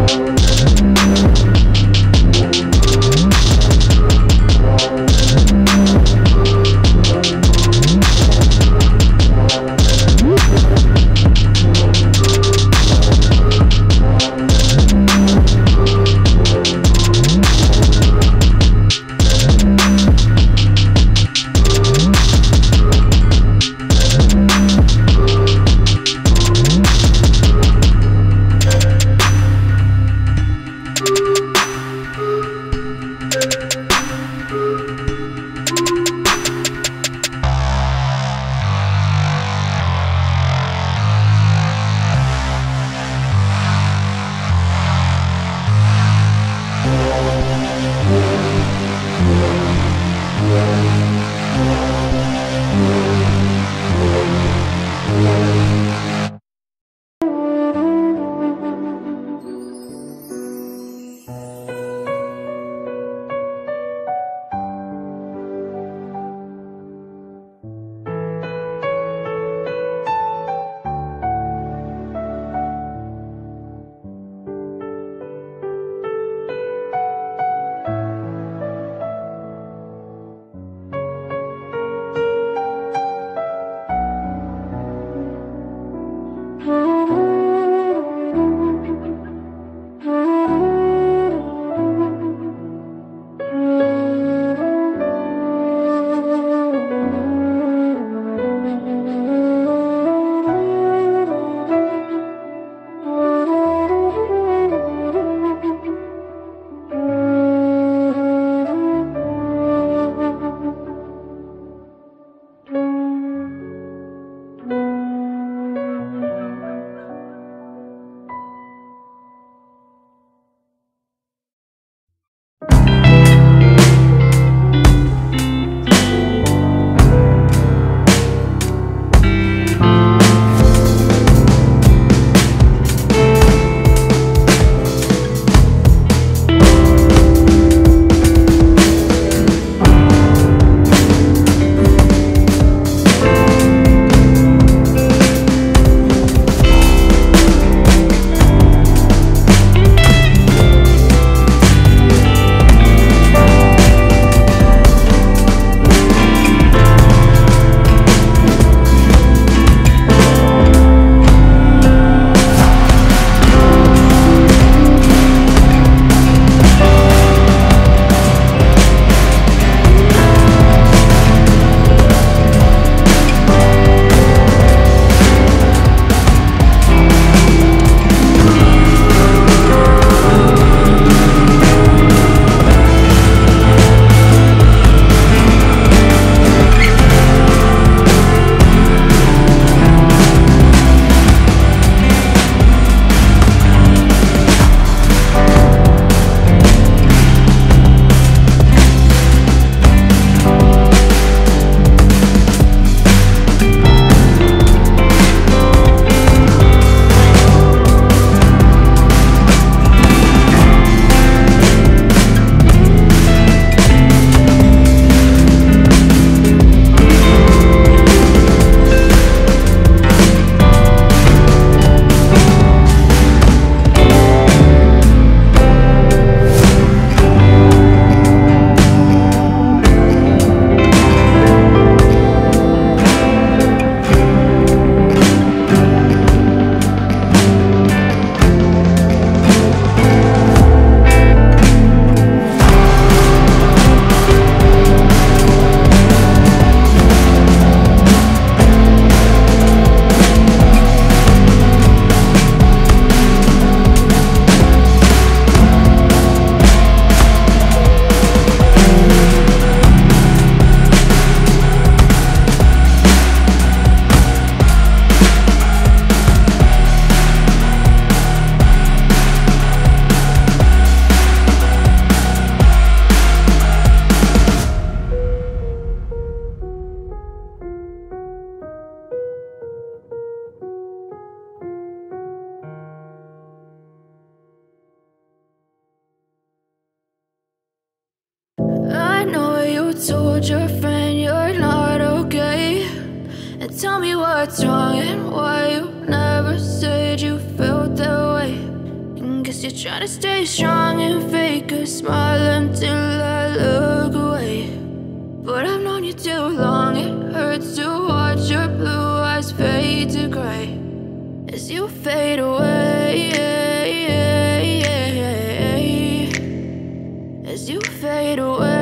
told your friend you're not okay, and tell me what's wrong and why you never said you felt that way. And Guess you're trying to stay strong and fake a smile until I look away. But I've known you too long, it hurts to watch your blue eyes fade to gray as you fade away, as you fade away.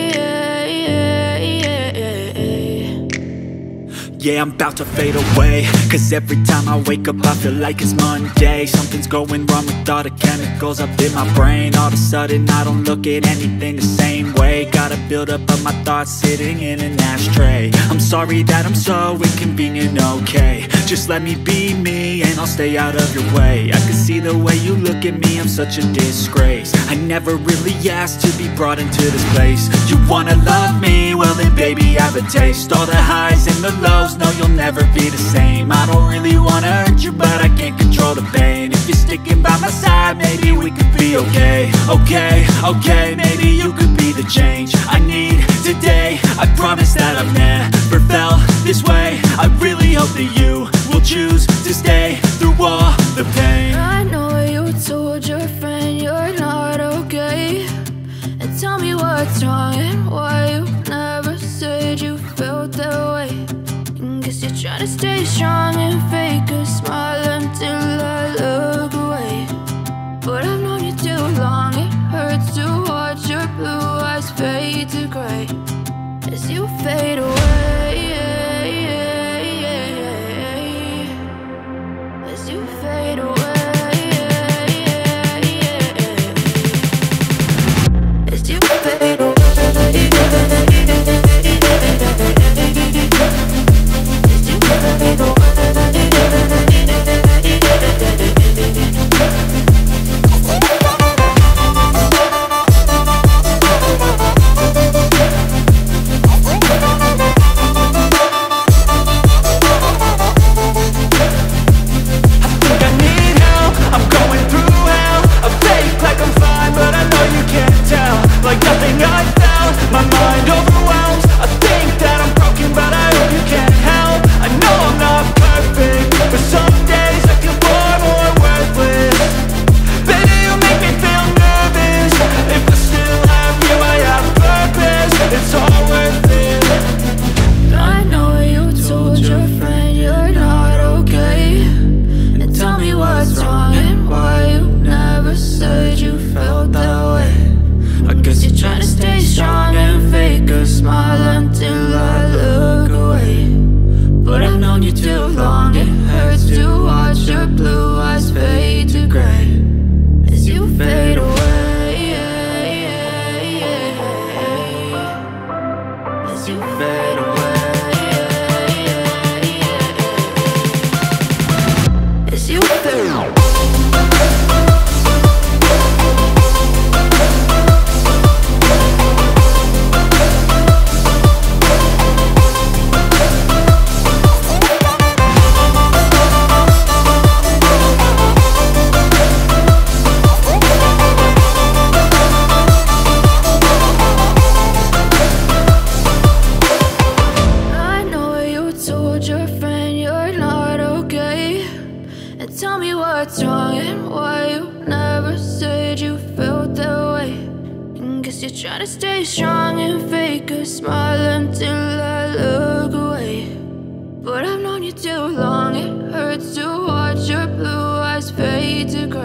Yeah, I'm about to fade away, cause every time I wake up I feel like it's Monday. Something's going wrong with all the chemicals up in my brain. All of a sudden I don't look at anything the same way. Gotta build up of my thoughts sitting in an ashtray. I'm sorry that I'm so inconvenient, okay. Just let me be me and I'll stay out of your way. I can see the way you look at me, I'm such a disgrace. I never really asked to be brought into this place. You wanna love me? Well then baby, have a taste. All the highs and the lows, no, you'll never be the same. I don't really wanna hurt you, but I can't control the pain. If you're sticking by my side, maybe we could be okay. Okay, maybe you could be the change I need today. I promise that I've never felt this way. I really hope that you will choose to stay through all the pain. I know you told your friend you're not okay, and tell me what's wrong and why you never said you felt that way. Guess you're trying to stay strong and fake a smile until I look away. But I've known you too long, it hurts to watch your blue eyes fade to gray as you fade away, as you fade away, as you fade away. Try to stay strong and fake a smile until I look away. But I've known you too long, it hurts to watch your blue eyes fade to gray